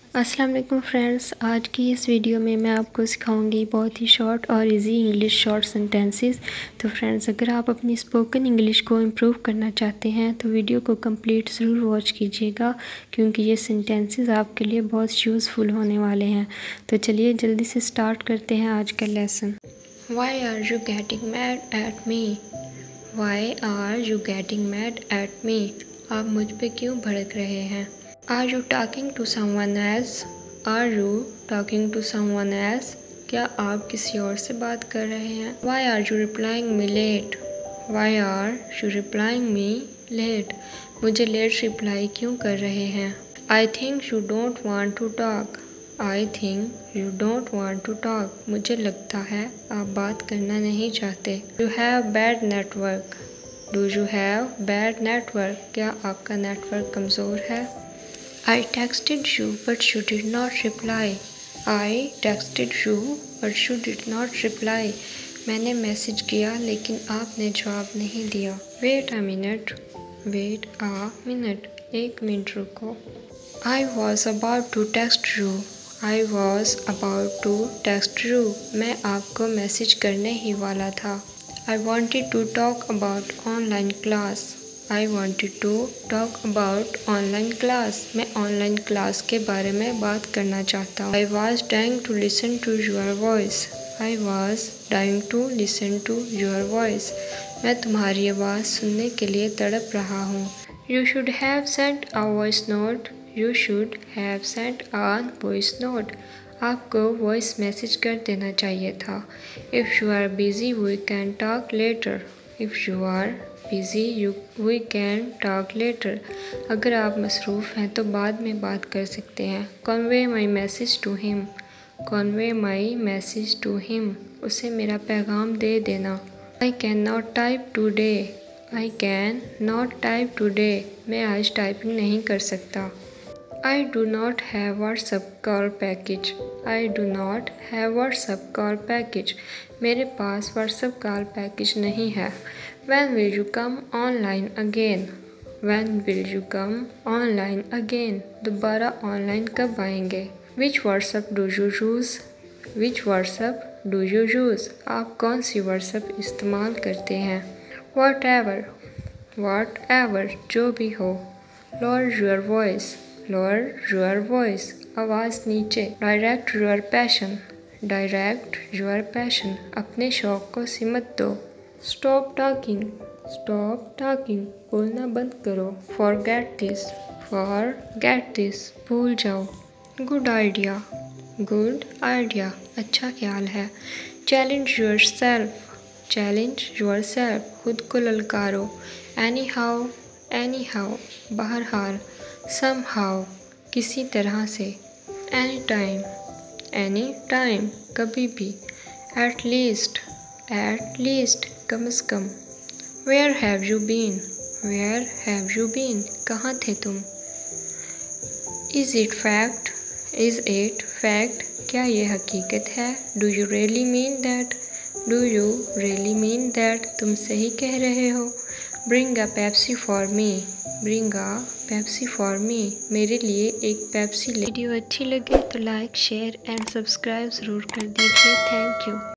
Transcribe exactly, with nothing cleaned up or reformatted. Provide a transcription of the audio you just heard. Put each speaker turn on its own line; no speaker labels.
अस्सलाम वालेकुम फ्रेंड्स, आज की इस वीडियो में मैं आपको सिखाऊंगी बहुत ही शॉर्ट और इजी इंग्लिश शॉर्ट सेंटेंसेस। तो फ्रेंड्स, अगर आप अपनी स्पोकन इंग्लिश को इम्प्रूव करना चाहते हैं तो वीडियो को कंप्लीट ज़रूर वॉच कीजिएगा, क्योंकि ये सेंटेंसेस आपके लिए बहुत यूज़फुल होने वाले हैं। तो चलिए जल्दी से स्टार्ट करते हैं आज का lesson. Why are you getting mad at me? Why are you getting mad at me? आप मुझ पे क्यों भड़क रहे हैं? Are you talking to someone else? Are you talking to someone else? क्या आप किसी और से बात कर रहे हैं? Why are you replying me late? Why are you replying me late? मुझे लेट रिप्लाई क्यों कर रहे हैं? I think you don't want to talk. I think you don't want to talk. मुझे लगता है आप बात करना नहीं चाहते. You have bad network. Do you have bad network? क्या आपका नेटवर्क कमज़ोर है? I texted you but you did not reply. I texted you but you did not reply. मैंने मैसेज किया लेकिन आपने जवाब नहीं दिया. Wait a minute. Wait a minute. एक मिनट रुको. I was about to text you. I was about to text you. मैं आपको मैसेज करने ही वाला था. I wanted to talk about online class. I wanted to talk about online class. मैं online class के बारे में बात करना चाहता हूँ. I was dying to listen to your voice. I was dying to listen to your voice. मैं तुम्हारी आवाज़ सुनने के लिए तड़प रहा हूँ. You should have sent a voice note. You should have sent a voice note. आपको वॉइस मैसेज कर देना चाहिए था. If you are busy, we can talk later. If you are busy, you we can talk later. अगर आप मसरूफ़ हैं तो बाद में बात कर सकते हैं. Convey my message to him. Convey my message to him. उसे मेरा पैगाम दे देना. I cannot type today. I can not type today. मैं आज टाइपिंग नहीं कर सकता. I do not have WhatsApp call package. I do not have WhatsApp call package. मेरे पास WhatsApp call package नहीं है. When will you come online again? When will you come online again? दोबारा online कब आएंगे? Which WhatsApp do you use? Which WhatsApp do you use? आप कौन सी WhatsApp इस्तेमाल करते हैं? Whatever. Whatever. जो भी हो. Lower your voice. Lower your voice. आवाज़ नीचे. Direct your passion. Direct your passion. अपने शौक़ को सिमत दो. Stop talking. Stop talking. बोलना बंद करो. Forget this. Forget this. भूल जाओ. Good idea. Good idea. अच्छा ख्याल है. Challenge yourself. Challenge yourself. खुद को ललकारो. Anyhow. Anyhow. बहरहाल. Somehow. किसी तरह से. Anytime. Anytime. कभी भी. At least. At least. कम से कम. Where have you been? Where have you been? कहाँ थे तुम? Is it fact? Is it fact? क्या ये हकीकत है? Do you really mean that? Do you really mean that? तुम सही कह रहे हो? Bring a Pepsi for me. Bring a Pepsi for me. मेरे लिए एक पेप्सी ले. वीडियो अच्छी लगे तो लाइक शेयर एंड सब्सक्राइब ज़रूर कर दीजिए. Thank you.